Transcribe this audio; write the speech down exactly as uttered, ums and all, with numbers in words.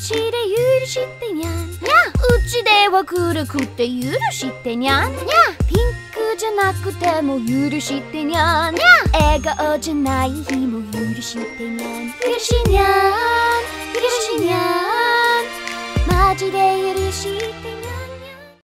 ちで許してにゃん。うちでは古くて許してにゃん。ピンクじゃなくても許してにゃん。笑顔じゃない日も許してにゃん。許しにゃん。